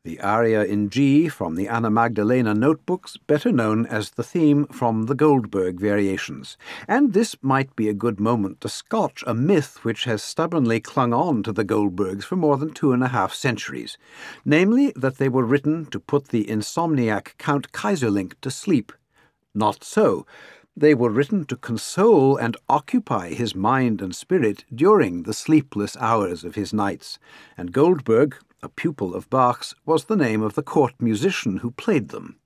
The aria in G from the Anna Magdalena notebooks, better known as the theme from the Goldberg variations. And this might be a good moment to scotch a myth which has stubbornly clung on to the Goldbergs for more than 2.5 centuries, namely that they were written to put the insomniac Count Kaiserlink to sleep. Not so. They were written to console and occupy his mind and spirit during the sleepless hours of his nights, and Goldberg, a pupil of Bach's, was the name of the court musician who played them.